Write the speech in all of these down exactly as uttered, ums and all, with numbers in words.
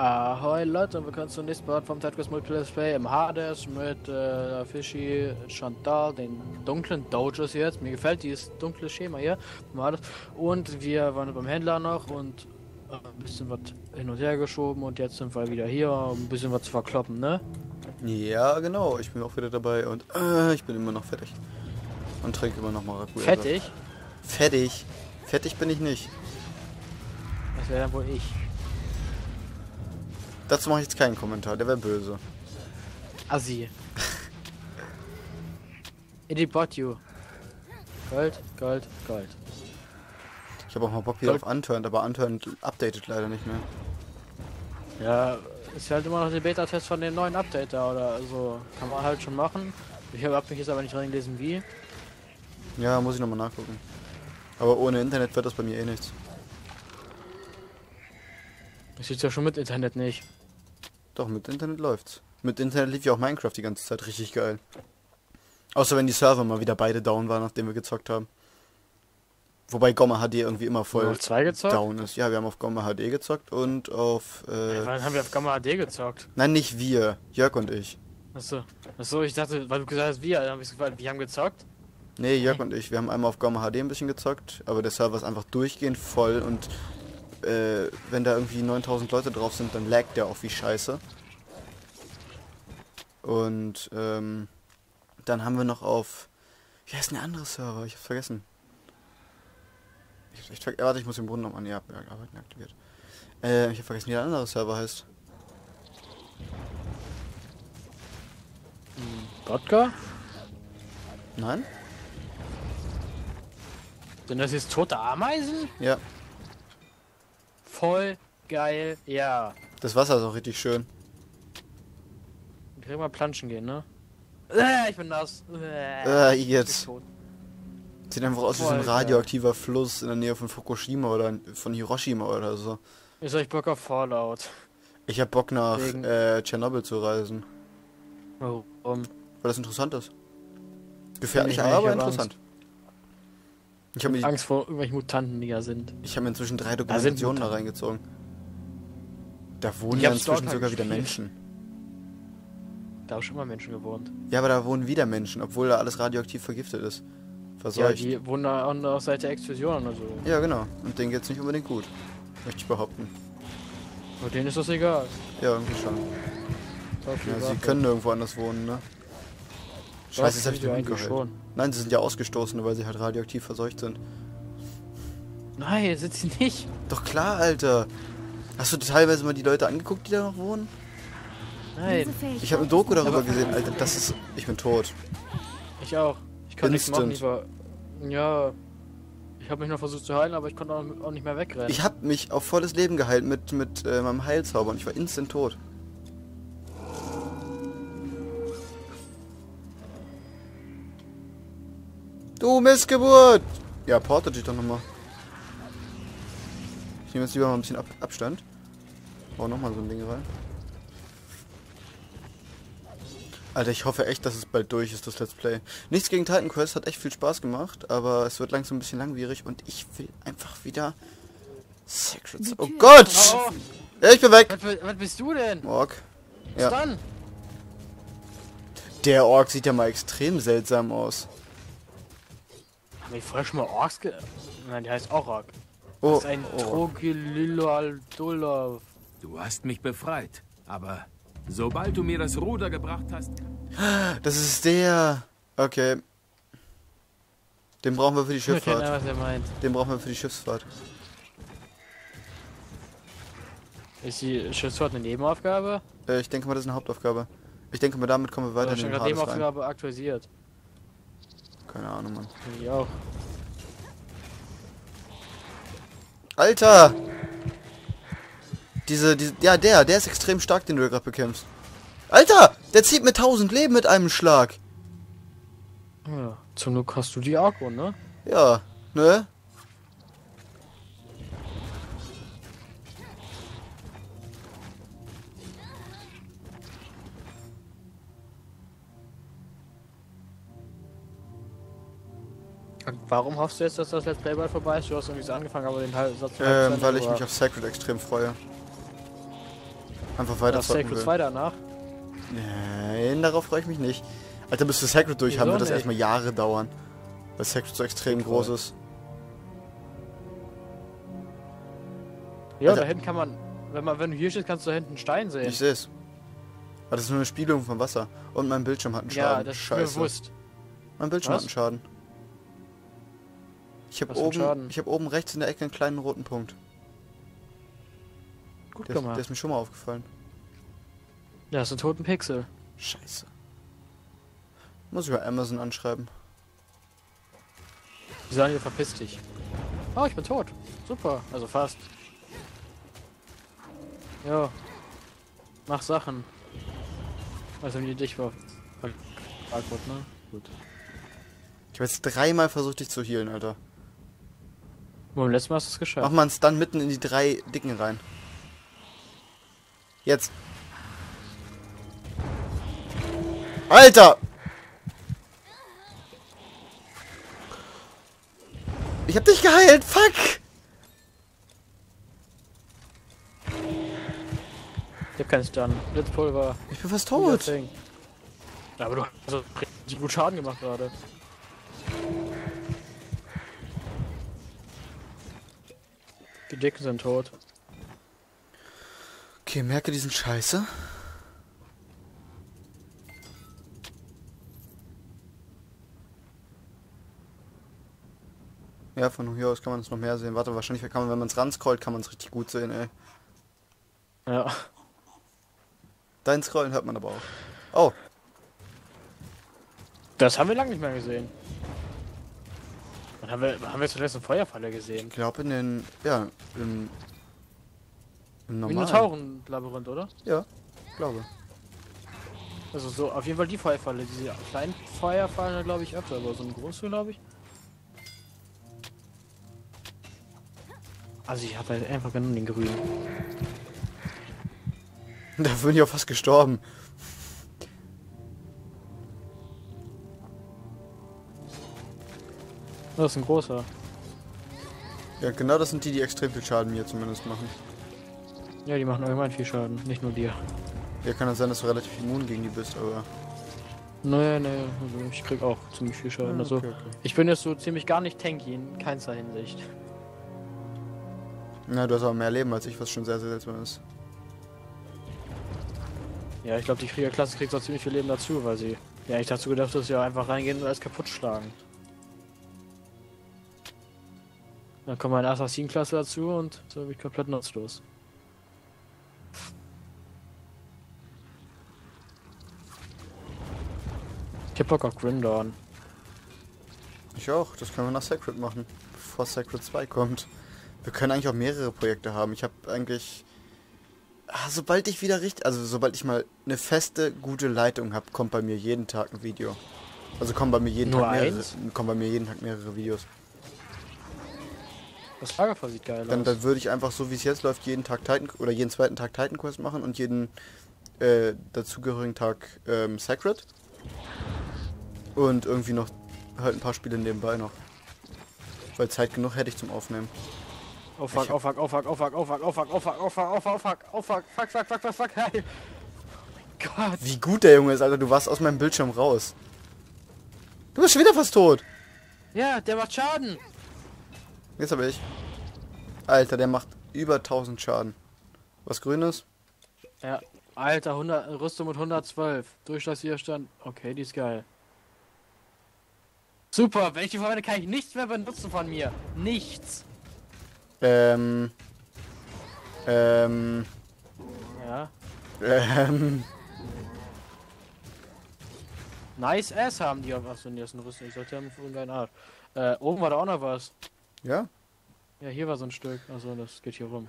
Ahoi Leute und willkommen zum nächsten Part vom Tidequest Multiplayer Play im Hades mit äh, Fischi, Chantal, den dunklen Dojos jetzt. Mir gefällt dieses dunkle Schema hier im Hades. Und wir waren beim Händler noch und äh, ein bisschen was hin und her geschoben und jetzt sind wir wieder hier, um ein bisschen was zu verkloppen, ne? Ja, genau. Ich bin auch wieder dabei und äh, ich bin immer noch fertig. Und trinke immer noch Maracuja. Fettig? Fertig? Fertig bin ich nicht. Das wäre dann wohl ich. Dazu mache ich jetzt keinen Kommentar, der wäre böse. Assi. It bought you. Gold, Gold, Gold. Ich habe auch mal Bock wieder auf Unturned, aber Unturned updatet leider nicht mehr. Ja, ist halt immer noch der Beta-Test von dem neuen Update da oder so. Kann man halt schon machen. Ich habe mich jetzt aber nicht reingelesen, wie. Ja, muss ich nochmal nachgucken. Aber ohne Internet wird das bei mir eh nichts. Das ist ja schon mit Internet nicht. Doch, mit Internet läuft's. Mit Internet lief ja auch Minecraft die ganze Zeit richtig geil. Außer wenn die Server mal wieder beide down waren, nachdem wir gezockt haben. Wobei Gomma H D irgendwie immer voll auf zwei gezockt? down ist. Ja, wir haben auf Gomma H D gezockt und auf... Äh ja, wann haben wir auf Gamma H D gezockt? Nein, nicht wir. Jörg und ich. Achso. Achso, ich dachte, weil du gesagt hast, wir, dann hab ich gefragt, wir haben gezockt? Nee, Jörg und ich. Wir haben einmal auf Gomma H D ein bisschen gezockt, aber der Server ist einfach durchgehend voll und äh, wenn da irgendwie neuntausend Leute drauf sind, dann laggt der auch wie scheiße. Und ähm, dann haben wir noch auf... Wie heißt denn der andere Server? Ich hab's vergessen. Ich, ich, ver warte, ich muss den Brunnen nochmal... Ja, Arbeiten aktiviert. Äh, ich hab vergessen, wie der andere Server heißt. Wodka? Nein? Sind das jetzt tote Ameisen? Ja. Voll geil, ja. Das Wasser ist auch richtig schön. Wir können mal planschen gehen, ne? Äh, ich bin nass. Äh, jetzt. Tot. Sieht einfach aus wie so ein radioaktiver Fluss in der Nähe von Fukushima oder von Hiroshima oder so. Ist euch Bock auf Fallout? Ich hab Bock nach Wegen- äh, Tschernobyl zu reisen. Warum? Weil das interessant ist. Gefährlich, Ja, ich aber hab interessant. Ich habe mir, Angst vor irgendwelchen Mutanten, die da sind. ich hab mir inzwischen drei sind Dokumentationen da Mutanten. reingezogen. Da wohnen Ich ja hab's inzwischen dort sogar halt wieder gespielt. Menschen. Da haben schon immer Menschen gewohnt. Ja, aber da wohnen wieder Menschen, obwohl da alles radioaktiv vergiftet ist. Ja, Verseucht. Ja, die wohnen da auch noch seit der Explosion oder so. genau. Und denen geht's nicht unbedingt gut. Möchte ich behaupten. Aber denen ist das egal. Ja, irgendwie schon. So viel Ja, sie Waffe. können nirgendwo anders wohnen, ne? Scheiße, jetzt hab ich die den Hund eigentlich geheilt. schon. Nein, sie sind ja ausgestoßen, weil sie halt radioaktiv verseucht sind. Nein, sind sie nicht. Doch klar, Alter. Hast du teilweise mal die Leute angeguckt, die da noch wohnen? Nein, Ich habe eine Doku darüber Aber- gesehen, Alter. Das ist... Ich bin tot. ich auch. Ich kann nichts machen, ich Instant. war... Ja... Ich habe mich noch versucht zu heilen, aber ich konnte auch auch nicht mehr wegrennen. Ich habe mich auf volles Leben geheilt mit, mit äh, meinem Heilzauber und ich war instant tot. Du Missgeburt! Ja, portet dich doch nochmal. Ich nehme jetzt lieber mal ein bisschen Ab Abstand. Hau nochmal so ein Ding rein. Alter, ich hoffe echt, dass es bald durch ist, das Let's Play. Nichts gegen Titan Quest, hat echt viel Spaß gemacht, aber es wird langsam ein bisschen langwierig und ich will einfach wieder... Secrets... Oh Gott! Oh, Ja, ich bin weg! was, was bist du denn? Ork. Was Ja. dann? Der Ork sieht ja mal extrem seltsam aus. Haben wir vorher schon mal Orks ge... Nein, der heißt auch Ork. Oh, Das ist ein oh. Trogililaldullah. Du hast mich befreit, aber sobald du mir das Ruder gebracht hast... Das ist der. Okay. Den brauchen wir für die Ich weiß Schifffahrt. was er meint. Den brauchen wir für die Schiffsfahrt. Ist die Schiffsfahrt eine Nebenaufgabe? Äh, ich denke mal, das ist eine Hauptaufgabe. Ich denke mal, damit kommen wir weiter Oder in schon den gerade Hades rein. Nebenaufgabe aktualisiert? Keine Ahnung, Mann. Ich auch. Alter! Diese, diese, ja, der, der ist extrem stark, den du gerade bekämpfst. Alter! Der zieht mit tausend Leben mit einem Schlag. Ja, zum Glück hast du die Akku, ne? Ja, ne? Warum hoffst du jetzt, dass das Let's Play bald vorbei ist? Du hast irgendwie so angefangen, aber den Teil Satz Ähm, weil ich mich auf Sacred extrem freue. Einfach weiter Das Sacred zwei danach. Nein, darauf freue ich mich nicht. Alter, bis wir Sacred durch haben, Wieso wird das nicht? erstmal Jahre dauern. Weil Sacred so extrem Cool. groß ist. Ja, Alter. da hinten kann man, wenn man, wenn du hier stehst, kannst du da hinten einen Stein sehen. Ich sehe es. Aber das ist nur eine Spiegelung vom Wasser. Und mein Bildschirm hat einen Ja, Schaden. das ist mir Scheiße. bewusst. Mein Bildschirm Was? hat einen Schaden. Ich habe Was für ein oben, Schaden? ich habe oben rechts in der Ecke einen kleinen roten Punkt. Gut Der, ist- gemacht. der ist mir schon mal aufgefallen. Ja, das ist ein toten Pixel. Scheiße. Muss ich bei Amazon anschreiben. Die sagen, ihr verpiss dich. Oh, ich bin tot. Super. Also fast. Ja. Mach Sachen. Also wie dich war. Gut, ne? Gut. Ich habe jetzt dreimal versucht, dich zu healen, Alter. Beim letzten Mal hast du es Mach geschafft. mal einen Stun mitten in die drei Dicken rein. Jetzt. Alter! Ich hab dich geheilt, fuck! Ich hab keinen Stun. Blitzpulver. Ich bin fast Guter tot. Thing. Ja, aber du hast also richtig gut Schaden gemacht gerade. Die Dicken sind tot. Okay, merke diesen Scheiße. Ja, von hier aus kann man es noch mehr sehen. Warte, wahrscheinlich kann man, wenn man es ranscrollt, kann man es richtig gut sehen, ey. Ja. Dein Scrollen hört man aber auch. Oh, Das haben wir lange nicht mehr gesehen. Wann haben wir, wann haben wir zuletzt eine Feuerfalle gesehen? ich glaube in den, ja, im, im normalen. Minotauren-Labyrinth, oder? Ja, glaube. Also so, auf jeden Fall die Feuerfalle. Diese kleinen Feuerfallen, glaube ich, öfter, aber so eine große, glaube ich. Also ich habe halt einfach genommen den grünen. Da bin ich auch fast gestorben. Das ist ein großer. Ja, genau das sind die, die extrem viel Schaden mir zumindest machen. Ja, die machen allgemein viel Schaden, nicht nur dir. Ja, kann das sein, dass du relativ immun gegen die bist, aber... Naja, naja, also ich krieg auch ziemlich viel Schaden. Ja, Also okay, okay. ich bin jetzt so ziemlich gar nicht tanky in keinster Hinsicht. Na, du hast aber mehr Leben als ich, was schon sehr, sehr seltsam ist. Ja, ich glaube, die Kriegerklasse kriegt auch ziemlich viel Leben dazu, weil sie ja eigentlich dazu gedacht ist, ja einfach reingehen und alles kaputt schlagen. Dann kommt meine Assassin-Klasse dazu und so bin ich komplett nutzlos. Ich hab Bock auf Grimdawn. Ich auch, das können wir nach Sacred machen, bevor Sacred zwei kommt. Wir können eigentlich auch mehrere Projekte haben. Ich habe eigentlich... Ah, sobald ich wieder richtig... Also sobald ich mal eine feste, gute Leitung habe, kommt bei mir jeden Tag ein Video. Also kommen bei mir jeden Nur Tag mehrere, eins? kommen bei mir jeden Tag mehrere Videos. Das Lagerfeuer sieht geil Dann, aus. dann würde ich einfach, so wie es jetzt läuft, jeden Tag Titan... Oder jeden zweiten Tag Titan Quest machen und jeden äh, dazugehörigen Tag ähm, Sacred. Und irgendwie noch halt ein paar Spiele nebenbei noch. Weil Zeit genug hätte ich zum Aufnehmen. Oh fuck, oh fuck, oh fuck, oh fuck, oh fuck, oh fuck, oh fuck, oh fuck, oh fuck, oh fuck, oh fuck, fuck, fuck, fuck, fuck, fuck, hey. Gott. Wie gut der Junge ist, Alter. Du warst aus meinem Bildschirm raus. Du bist schon wieder fast tot. Ja, der macht Schaden. Jetzt aber ich. Alter, der macht über tausend Schaden. Was Grünes? Ja, Alter, hundert, Rüstung mit hundertzwölf. Durchschlagswiderstand. Okay, die ist geil. Super, wenn ich die verwende, kann ich nichts mehr benutzen von mir. Nichts. Ähm. Ähm. Ja. Ähm. Nice Ass haben die. Achso, nee, das ist eine Rüstung. Ich sollte haben von deiner Art. Äh, oben war da auch noch was. Ja? Ja, hier war so ein Stück. Also das geht hier rum.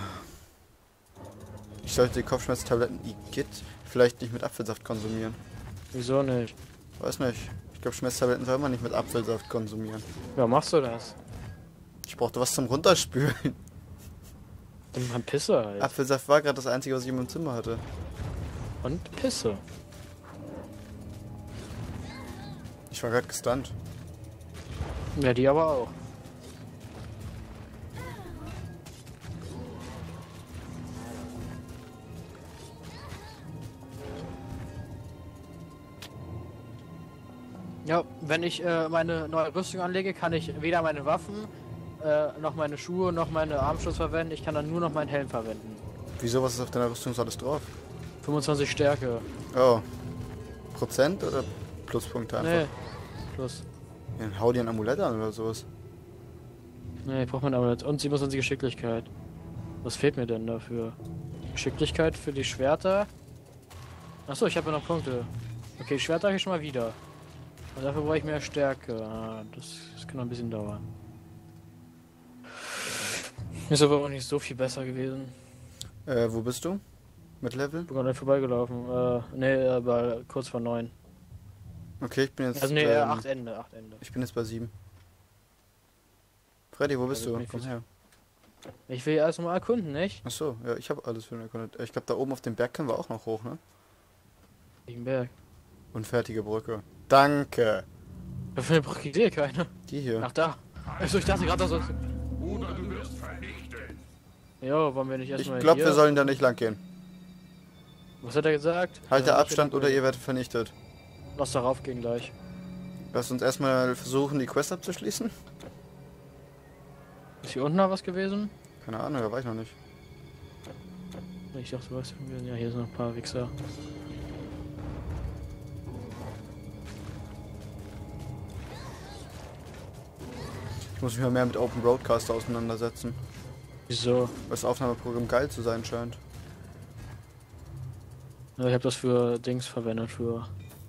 Ich sollte die Kopfschmerztabletten Igitt vielleicht nicht mit Apfelsaft konsumieren. Wieso nicht? Weiß nicht. Ich glaube, Schmerztabletten soll man nicht mit Apfelsaft konsumieren. Ja, machst du das? Ich brauchte was zum Runterspülen. Dann Pisse halt. Apfelsaft war gerade das Einzige, was ich in meinem Zimmer hatte. Und Pisse. Ich war gerade gestunt. Ja, die aber auch. Ja, wenn ich äh, meine neue Rüstung anlege, kann ich weder meine Waffen, äh, noch meine Schuhe, noch meine Armschutz verwenden. Ich kann dann nur noch meinen Helm verwenden. Wieso, was ist auf deiner Rüstung so alles drauf? fünfundzwanzig Stärke. Oh. Prozent oder Pluspunkte einfach? Nee, plus. Ja, dann hau dir ein Amulett an oder sowas. Nee, ich brauch mein Amulett. Und siebenundzwanzig Geschicklichkeit. Was fehlt mir denn dafür? Geschicklichkeit für die Schwerter. Achso, ich habe ja noch Punkte. Okay, Schwerter habe ich schon mal wieder. Und dafür brauche ich mehr Stärke. Ah, das, das kann noch ein bisschen dauern. Ist aber auch nicht so viel besser gewesen. Äh, wo bist du? Mit Level? Bin gerade vorbeigelaufen. Äh, nee, aber kurz vor neun. Okay, ich bin jetzt. Also nee, ähm, acht Ende, acht Ende. Ich bin jetzt bei sieben. Freddy, wo bist Ja, du? ich Komm bin- her. Ich will erst mal erkunden, nicht? Achso, ja, ich habe alles für den erkundet. Ich glaube, da oben auf dem Berg können wir auch noch hoch, ne? Welchen Berg? Unfertige Brücke. Danke. Für eine Brücke sehe keine. Die hier. Ach da. Also ich dachte gerade, dass... Oder du wirst vernichtet. Jo, wollen wir nicht Ich erstmal glaube, hier? wir sollen da nicht lang gehen. Was hat er gesagt? Halte Äh, nicht Abstand hier oder lang- ihr werdet vernichtet. Lass darauf gehen gleich. Lasst uns erstmal versuchen, die Quest abzuschließen. Ist hier unten noch was gewesen? Keine Ahnung, da war ich noch nicht. Ich dachte, was? Ja, hier sind noch ein paar Wichser. Ich muss mich mal mehr mit Open Broadcaster auseinandersetzen. Wieso? Weil das Aufnahmeprogramm geil zu sein scheint. Ja, ich habe das für Dings verwendet, für...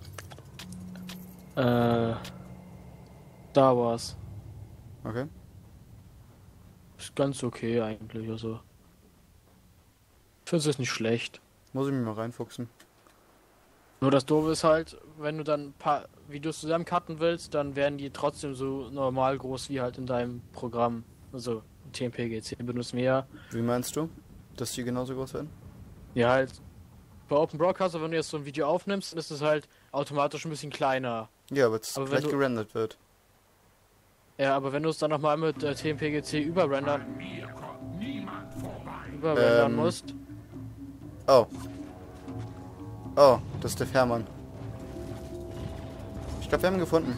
Äh... Star Wars. Okay. Ist ganz okay eigentlich, also... Ich finde es nicht schlecht. Muss ich mich mal reinfuchsen. Nur das Doofe ist halt, wenn du dann ein paar Videos zusammencutten willst, dann werden die trotzdem so normal groß wie halt in deinem Programm. Also T M P G C benutzen wir ja. Wie meinst du? Dass die genauso groß werden? Ja, halt bei Open Broadcaster, wenn du jetzt so ein Video aufnimmst, ist es halt automatisch ein bisschen kleiner. Ja, aber es Aber wenn gleich du- gerendert wird. Ja, aber wenn du es dann nochmal mit äh, T M P G C überrendern, An mir kommt niemand vorbei. überrendern Ähm. musst, Oh. Oh, das ist der Fährmann. Ich glaube, wir haben ihn gefunden.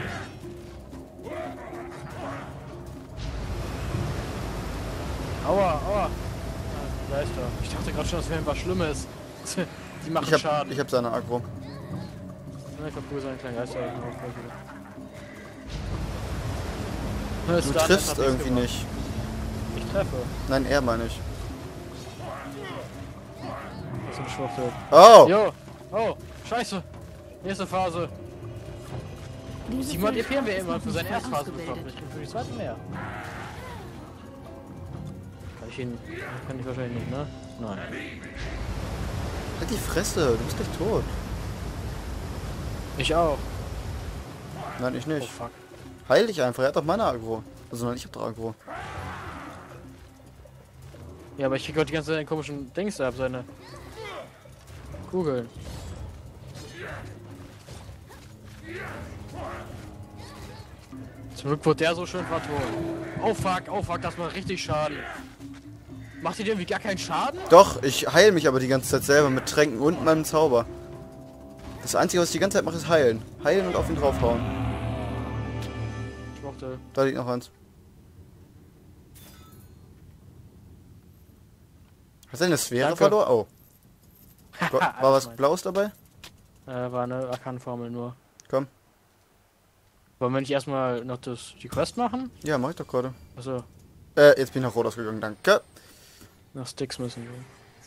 aua, aua. Ah, Geister. Ich dachte gerade schon, das wäre was Schlimmes. Die machen Ich hab, Schaden. ich hab seine Aggro. Ich verprügel seinen kleinen Geister. Du triffst irgendwie nicht. Ich treffe. Nein, er meine ich. Das ist ein Schwuchtel. Oh! Jo! Oh! Scheiße! Nächste Phase. Simon E P haben wir immer für seine erste Phase bekommen. Ich bin für die zweite mehr. Kann ich ihn. Kann ich wahrscheinlich nicht, ne? Nein. Halt die Fresse, du bist gleich tot. Ich auch. Nein, ich Oh nicht. fuck. Heil dich einfach, er hat doch meine Aggro. Also nein, ich hab doch Aggro. Ja, aber ich krieg gerade die ganze Zeit den komischen Dings da ab, seine Kugeln. Zum Glück wurde der so schön vertont. Oh fuck, oh fuck, das macht richtig Schaden. Macht ihr dir irgendwie gar keinen Schaden? Doch, ich heil mich aber die ganze Zeit selber mit Tränken und meinem Zauber. Das Einzige, was ich die ganze Zeit mache, ist heilen. Heilen und auf ihn draufhauen. Ich mochte. Da liegt noch eins. Hast du eine Sphäre Danke. verloren? Oh. War, war Alles was mein. Blaues dabei? Äh, war eine Arkan-Formel nur. Komm. Wollen wir nicht erstmal noch das, die Quest machen? Ja, mach ich doch gerade. Also, Äh, jetzt bin ich nach Rot ausgegangen, danke. nach Sticks müssen wir.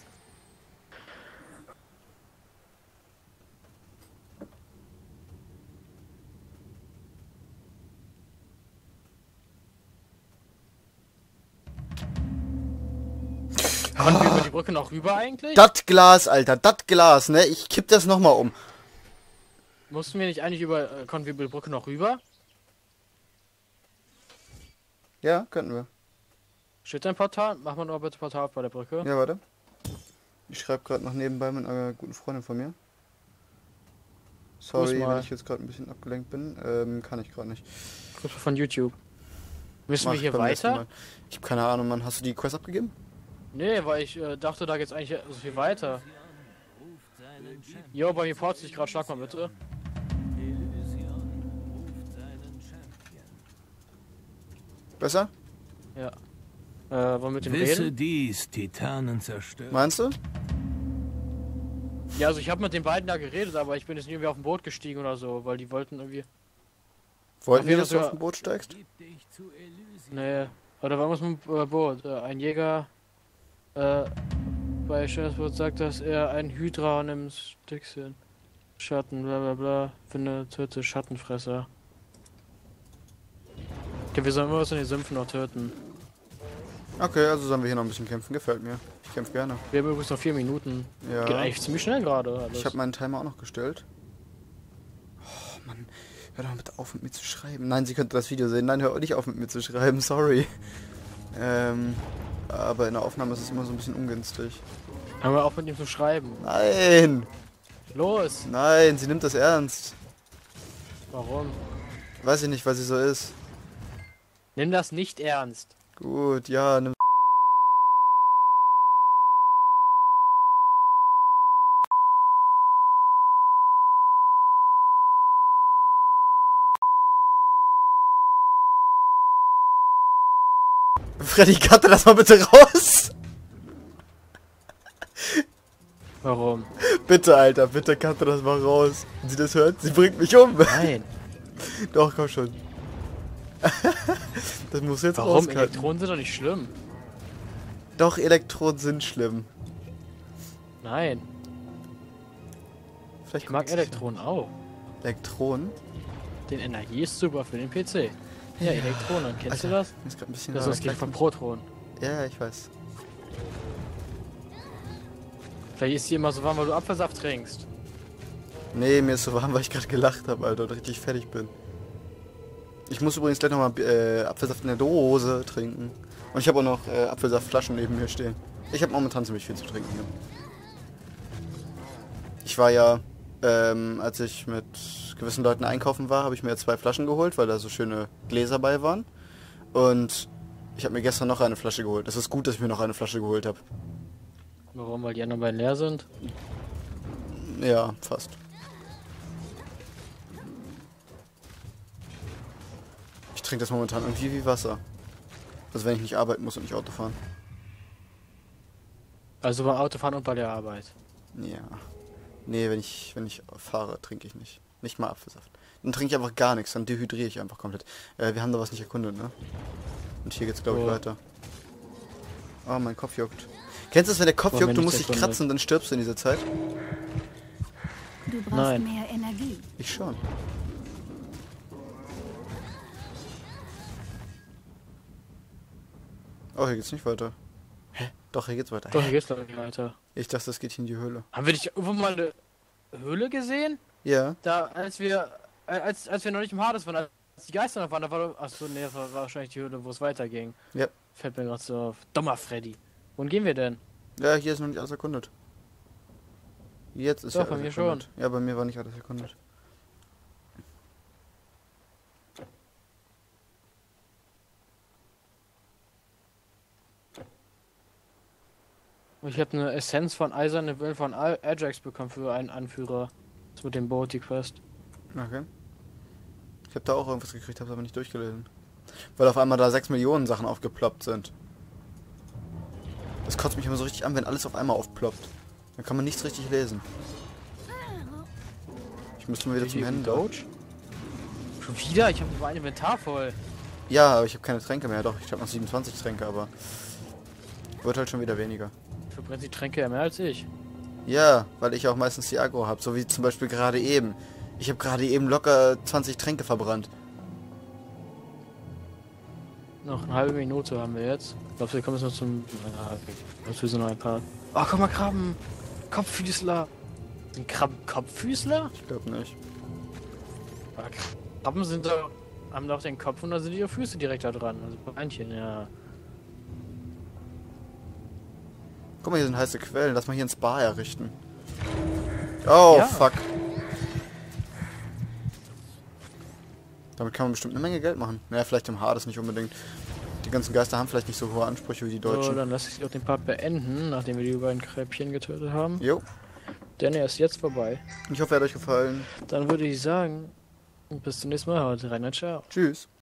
Konnten wir über die Brücke noch rüber eigentlich? Das Glas, Alter, das Glas, ne? Ich kipp das nochmal um. Mussten wir nicht eigentlich über, äh, konnten wir über die Brücke noch rüber? Ja, könnten wir. Steht da ein Portal? Mach mal nur bitte Portal auf bei der Brücke. Ja, warte. Ich schreibe gerade noch nebenbei mit einer guten Freundin von mir. Sorry, Grüß mal. wenn ich jetzt gerade ein bisschen abgelenkt bin. Ähm, kann ich gerade nicht. Grüße von YouTube. Müssen Mach wir ich hier beim nächsten weiter? Mal. Ich habe keine Ahnung, Mann. Hast du die Quest abgegeben? Nee, weil ich äh, dachte, da geht's eigentlich so viel weiter. Jo, bei mir port sich gerade, schlag mal bitte. Besser? Ja. Äh, wollen wir mit dem Wisse reden? dies, Titanen zerstören. Meinst du? Ja, also ich habe mit den beiden da geredet, aber ich bin jetzt nicht irgendwie auf ein Boot gestiegen oder so, weil die wollten irgendwie... Wollten Auf wir, jeden dass du Fall- auf ein Boot steigst? Gib dich zu Elysium. Nee. Oder was mit dem äh, Boot? Äh, ein Jäger äh, bei Schäfersboot sagt, dass er ein Hydra nimmt, Stückchen. Schatten, bla bla bla. Finde, töte Schattenfresser. Okay, wir sollen immer was in den Sümpfen noch töten. Okay, also sollen wir hier noch ein bisschen kämpfen. Gefällt mir. Ich kämpfe gerne. Wir haben übrigens noch vier Minuten. Ja. Geht eigentlich ziemlich schnell gerade. alles. Ich habe meinen Timer auch noch gestellt. Oh Mann, hör doch mal bitte auf mit mir zu schreiben. Nein, sie könnte das Video sehen. Nein, hör auch nicht auf mit mir zu schreiben. Sorry. Ähm, aber in der Aufnahme ist es immer so ein bisschen ungünstig. Haben wir auch mit ihm zu schreiben. Nein! Los! Nein, sie nimmt das ernst. Warum? Weiß ich nicht, weil sie so ist. Nimm das nicht ernst. Gut, ja, nimm. Freddy, cutte das mal bitte raus! Warum? Bitte, Alter, bitte cutte das mal raus. Wenn sie das hört, sie bringt mich um. Nein. Doch, komm schon. Das muss jetzt Warum? rauscutten. Elektronen sind doch nicht schlimm. Doch, Elektronen sind schlimm. Nein. Vielleicht Ich mag guckt sie Elektronen auch. noch. Elektronen? Den Energie ist super für den P C. Ja, Elektronen, kennst Alter, du das? mir ist grad ein bisschen Das ist das äh, Gegenteil von Protonen. Ja, ich weiß. Vielleicht ist die immer so warm, weil du Apfelsaft trinkst. Nee, mir ist so warm, weil ich gerade gelacht habe, Alter, und richtig fertig bin. Ich muss übrigens gleich nochmal äh, Apfelsaft in der Dose trinken. Und ich habe auch noch äh, Apfelsaftflaschen neben mir stehen. Ich habe momentan ziemlich viel zu trinken hier. Ich war ja, ähm, als ich mit gewissen Leuten einkaufen war, habe ich mir zwei Flaschen geholt, weil da so schöne Gläser bei waren. Und ich habe mir gestern noch eine Flasche geholt. Es ist gut, dass ich mir noch eine Flasche geholt habe. Warum? Weil die anderen beiden leer sind? Ja, fast. Ich trinke das momentan irgendwie wie Wasser. Also wenn ich nicht arbeiten muss und nicht Auto fahren. Also beim Autofahren und bei der Arbeit. Ja. Nee, wenn ich, wenn ich fahre, trinke ich nicht. Nicht mal Apfelsaft. Dann trinke ich einfach gar nichts, dann dehydriere ich einfach komplett. Äh, wir haben da was nicht erkundet, ne? Und hier geht's, glaube ich, Oh. weiter. Oh, mein Kopf juckt. Kennst du das, wenn der Kopf Wollen wir juckt, du nicht musst dich erkundet? kratzen und dann stirbst du in dieser Zeit? Du brauchst Nein. mehr Energie. Ich schon. Oh, hier geht's nicht weiter. Hä? Doch, hier geht's weiter. Doch, Hä? hier geht's glaube ich weiter. Ich dachte, das geht hier in die Höhle. Haben wir nicht irgendwo mal eine Höhle gesehen? Ja. Da, als wir, äh, als, als wir noch nicht im Hades waren, als die Geister noch waren, da war doch, achso, nee, das war wahrscheinlich die Höhle, wo es weiterging. Ja. Fällt mir gerade so auf. Dummer Freddy. Wohin gehen wir denn? Ja, hier ist noch nicht alles erkundet. Jetzt ist Doch, ja bei alles mir erkundet. Ja, bei mir war nicht alles erkundet. Ich habe eine Essenz von Eiserne Willen von Al- Ajax bekommen für einen Anführer. Das mit dem Boat, die Quest. Okay. Ich habe da auch irgendwas gekriegt, habe aber nicht durchgelesen. Weil auf einmal da sechs Millionen Sachen aufgeploppt sind. Das kotzt mich immer so richtig an, wenn alles auf einmal aufploppt. Dann kann man nichts richtig lesen. Ich müsste mal wieder zum Händler. Doge? Schon wieder? Ich habe mein Inventar voll. Ja, aber ich habe keine Tränke mehr. Doch, ich habe noch siebenundzwanzig Tränke, aber wird halt schon wieder weniger. Verbrennt die Tränke ja mehr als ich. Ja, weil ich auch meistens die Agro habe, so wie zum Beispiel gerade eben. Ich habe gerade eben locker zwanzig Tränke verbrannt. Noch eine halbe Minute haben wir jetzt. Ich glaube, wir kommen jetzt noch zum... Ja, okay. sind noch ein paar. Oh, guck mal, Krabben. Kopffüßler. Sind Krabben Kopffüßler? Ich glaube nicht. Aber Krabben sind doch... haben doch den Kopf und da sind ihre Füße direkt da dran. Also Beinchen, ja. Guck mal, hier sind heiße Quellen. Lass mal hier ein Spa errichten. Oh, Ja. fuck. Damit kann man bestimmt eine Menge Geld machen. Naja, vielleicht im Hades nicht unbedingt. Die ganzen Geister haben vielleicht nicht so hohe Ansprüche wie die So, Deutschen. dann lasse ich auch den Part beenden, nachdem wir die beiden Kräbchen getötet haben. Jo. Denn er ist jetzt vorbei. Ich hoffe, er hat euch gefallen. Dann würde ich sagen, bis zum nächsten Mal. Heute rein, ciao. Tschüss.